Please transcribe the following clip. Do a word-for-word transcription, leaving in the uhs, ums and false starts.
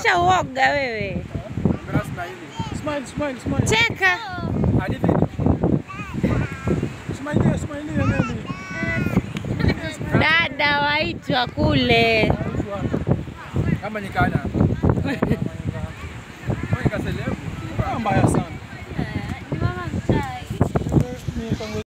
Acha uoga wewe. Smile, smile, smile. Cheka. Smile, smile nani? Dada waitwa kule. Kama nikana. Kama nikaselebu. Mbaya sana.